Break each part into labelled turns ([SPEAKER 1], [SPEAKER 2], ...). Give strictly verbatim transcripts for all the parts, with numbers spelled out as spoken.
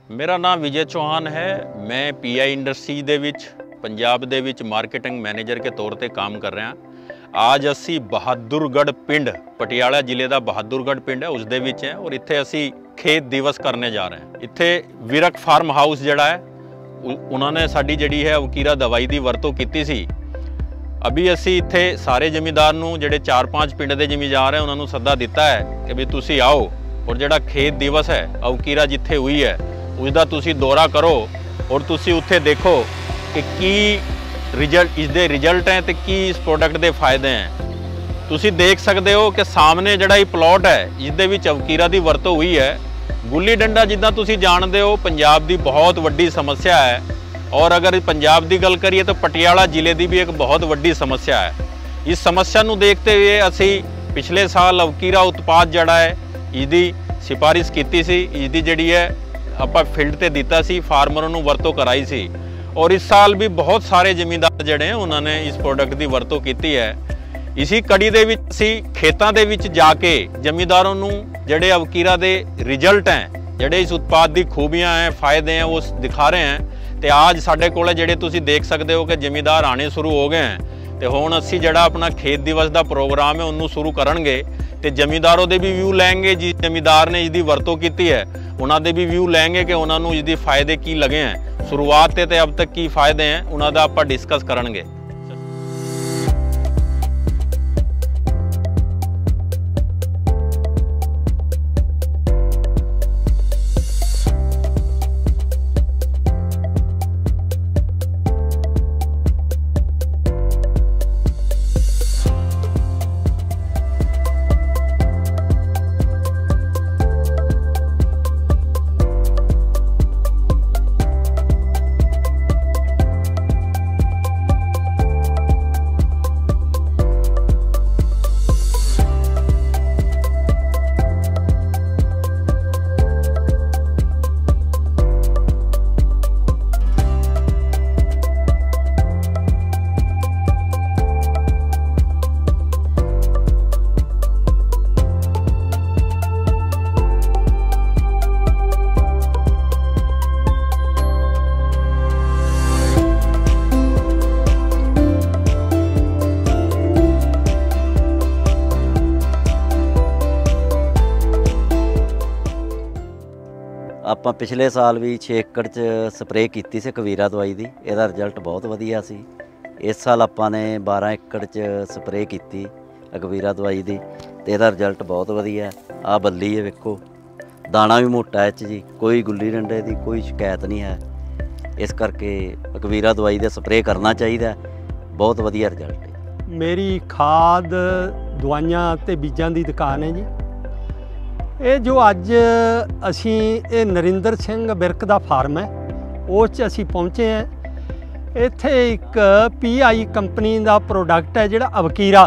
[SPEAKER 1] मेरा नाम विजय चौहान है। मैं पी आई इंडस्ट्री ਦੇ ਵਿੱਚ पंजाब ਦੇ ਵਿੱਚ मार्केटिंग मैनेजर के तौर पर काम कर रहा। आज असी बहादुरगढ़ पिंड पटियाला जिले का बहादुरगढ़ पिंड है उसके विच है और इत्थे असी खेत दिवस करने जा रहे हैं। इत्थे विरक फार्म हाउस जिहड़ा है उन्होंने साडी जिहड़ी है अवकीरा दवाई की वरतों की सी। अभी असी इत्थे सारे जमींदार नूं जिहड़े चार पाँच पिंड के जमींदार हैं उन्होंने सद्दा दिता है कि भी तुसी आओ और जिहड़ा खेत दिवस है अवकीरा जिथे हुई है उसका तुसी दौरा करो और तुसी उत्थे देखो कि की रिजल्ट इसके रिजल्ट हैं तो की इस प्रोडक्ट के फायदे हैं। तुसी देख सकते हो कि सामने जिहड़ा ये प्लॉट है जिसदे विच अवकीरा की वरतों हुई है। गुल्ली डंडा जिद्दां तुसी जानते हो पंजाब की बहुत वड्डी समस्या है और अगर पंजाब की गल करिए तो पटियाला जिले की भी एक बहुत वड्डी समस्या है। इस समस्या को देखते हुए असी पिछले साल अवकीरा उत्पाद जड़ा है इसकी सिफारिश की सी, इसकी जिहड़ी है आपां फील्ड ते दिता सी, फार्मरों नूं वरतों कराई सी और इस साल भी बहुत सारे जमींदार जिहड़े हैं उन्होंने इस प्रोडक्ट की वरतों की है। इसी कड़ी दे विच असी खेतां दे विच जाके जमींदारों नूं जिहड़े अवकीरा दे रिजल्ट हैं, जिहड़े इस उत्पाद की खूबियां हैं, फायदे हैं, वो दिखा रहे हैं। तो आज साडे कोल जिहड़े तुसीं देख सकते हो कि जमींदार आने शुरू हो गए हैं। तो हुण असी जिहड़ा अपना खेत दिवस का प्रोग्राम है उन्होंने शुरू करनगे तो जमींदारों के भी व्यू लेंगे। जिस जमींदार ने इसकी वरतों की है उन्होंने भी व्यू लेंगे कि उन्होंने इसके फायदे की लगे हैं, शुरुआत से अब तक की फायदे हैं उन्होंने आप डिस्कस करेंगे।
[SPEAKER 2] ਆਪਾਂ ਪਿਛਲੇ ਸਾਲ ਵੀ छे एकड़ च स्प्रे की सी कवीरा दवाई की, ਇਹਦਾ रिजल्ट बहुत ਵਧੀਆ ਸੀ। इस साल ਆਪਾਂ ने बारह एकड़ च स्प्रे की कवीरा दवाई की तो ਇਹਦਾ रिजल्ट बहुत ਵਧੀਆ। आ बल्ली है वेखो, दाना भी मोटा है जी, कोई गुल्ली डंडे की कोई शिकायत नहीं है। इस करके कवीरा दवाई का स्प्रे करना चाहिए, बहुत ਵਧੀਆ रिजल्ट है।
[SPEAKER 3] मेरी खाद दवाइयां ते बीजां की दुकान है जी। ਇਹ ਜੋ ਅੱਜ ਅਸੀਂ ਇਹ ਨਰਿੰਦਰ ਸਿੰਘ ਵਿਰਕ ਦਾ ਫਾਰਮ ਹੈ ਉਸ 'ਚ ਅਸੀਂ ਪਹੁੰਚੇ ਹਾਂ। ਇੱਥੇ ਇੱਕ ਪੀ ਆਈ ਕੰਪਨੀ ਦਾ ਪ੍ਰੋਡਕਟ ਹੈ ਜਿਹੜਾ ਅਵਕੀਰਾ,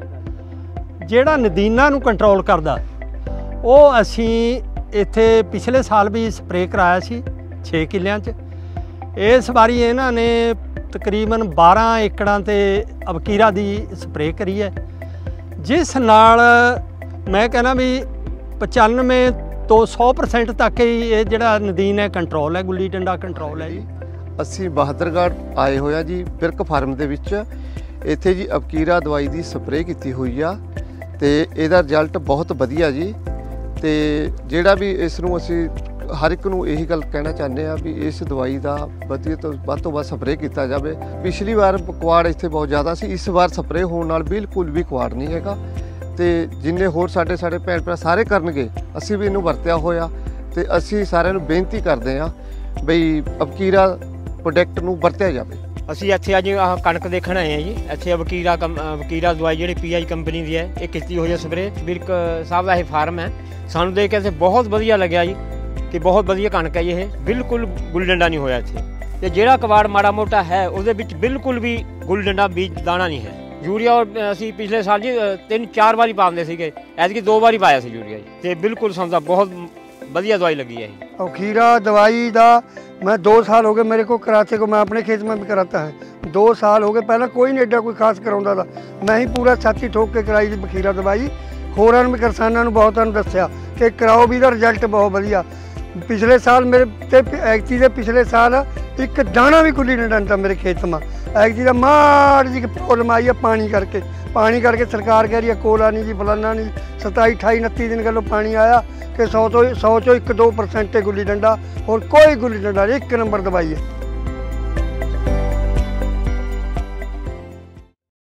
[SPEAKER 3] ਜਿਹੜਾ ਨਦੀਨਾਂ ਨੂੰ ਕੰਟਰੋਲ ਕਰਦਾ, ਉਹ ਅਸੀਂ ਇੱਥੇ ਪਿਛਲੇ ਸਾਲ ਵੀ ਸਪਰੇਅ ਕਰਾਇਆ ਸੀ छे ਕਿੱਲਿਆਂ 'ਚ। ਇਸ ਵਾਰੀ ਇਹਨਾਂ ਨੇ ਤਕਰੀਬਨ बारह ਏਕੜਾਂ ਤੇ ਅਵਕੀਰਾ ਦੀ ਸਪਰੇਅ ਕਰੀ ਹੈ, ਜਿਸ ਨਾਲ ਮੈਂ ਕਹਿੰਦਾ ਵੀ पचानवे तो सौ परसेंट तक ही ये जिहड़ा नदीन है कंट्रोल है, गुल्ली डंडा कंट्रोल है जी।
[SPEAKER 4] असी बहादुरगढ़ आए हुए जी विरक फार्म दे विच। इत्थे जी अवकीरा दवाई की स्प्रे की हुई आ ते इहदा रिजल्ट बहुत वधिया जी। ते जिहड़ा भी इस नूं असी हर एक नूं यही गल कहना चाहते हैं भी इस दवाई का वधिया तो वध तो वध स्प्रे किया जाए। पिछली बार कुआड़ इत्थे बहुत ज़्यादा सी, इस बार स्प्रे होने नाल बिल्कुल भी कुआड़ नहीं हैगा। तो जिन्ने होर साढ़े साढ़े भैन भरा सारे करनगे, असी भी इनू वरत्या होया ते असी सारिਆਂ ਨੂੰ बेनती करते हैं बई अवकीरा प्रोडक्ट नू वरत्या जाए।
[SPEAKER 5] ਅਸੀਂ ਇੱਥੇ ਅੱਜ ਆਹ ਕਣਕ ਦੇਖਣ ਆਏ ਹਾਂ ਜੀ। ਇੱਥੇ ਅਵਕੀਰਾ ਕੰ ਅਵਕੀਰਾ ਦਵਾਈ ਜਿਹੜੀ ਪੀ ਆਈ ਕੰਪਨੀ ਦੀ ਹੈ ਇਹ ਕੀਤੀ ਹੋਈ ਹੈ ਸਪਰੇ। ਵਿਰਕ ਸਾਹਿਬ ਦਾ ਇਹ ਫਾਰਮ ਹੈ। ਸਾਨੂੰ ਦੇਖ ਕੇ ਇੱਥੇ ਬਹੁਤ ਵਧੀਆ ਲੱਗਿਆ ਜੀ ਕਿ ਬਹੁਤ ਵਧੀਆ ਕਣਕ ਹੈ ਜੀ। ਇਹ ਬਿਲਕੁਲ ਗੁੱਲ ਡੰਡਾ ਨਹੀਂ ਹੋਇਆ ਇੱਥੇ, ਤੇ ਜਿਹੜਾ ਕਵਾੜ ਮਾੜਾ ਮੋਟਾ ਹੈ ਉਹਦੇ ਵਿੱਚ ਬਿਲਕੁਲ ਵੀ ਗੁੱਲ ਡੰਡਾ ਬੀਜ ਦਾਣਾ ਨਹੀਂ ਹੈ। यूरिया असी पिछले साल जी तीन चार बारी पाते थे, ऐतकी दो बारी पाया सी यूरिया जी, तो बिल्कुल समझा बहुत वधिया दवाई लगी है।
[SPEAKER 6] अवकीरा दवाई का मैं दो साल हो गए मेरे को कराते को, मैं अपने खेत में भी कराता है। दो साल हो गए, पहले कोई नहीं एडा कोई खास कराता था, मैं ही पूरा छाती ठोक के कराई थी अवकीरा दवाई। होरां भी किसानों बहुतों दसिया कि कराओ भी, रिजल्ट बहुत वधिया। पिछले साल मेरे ते ऐगती दे पिछले साल एक दाना भी गुल्ली डंडा नहीं था मेरे खेत में। ऐगती का माड़ी जी प्रॉब्लम आई है पानी करके, पानी करके सरकार कह रही है कोला नहीं जी फलाना नहीं, सताई अठाई उनती दिन गलो पानी आया कि सौ तो सौ चो एक दो परसेंट गुल्ली डंडा और कोई गुल्ली डंडा नहीं, एक नंबर दवाई है।